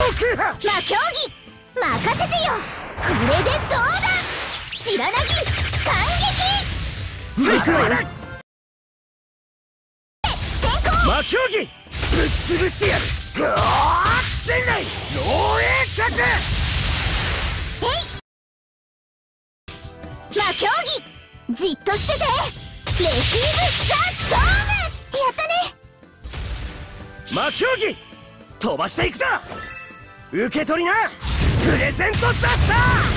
魔競技任せてよ。これでどうだ。白なぎ感激。 さあ行くわよ。 先行魔競技ぶっ潰してやる。陣内漏洩客。 魔競技じっとしてて。レシーブザ・ストーム。やったね。 魔競技飛ばしていくぞ。受け取りなプレゼントザスター。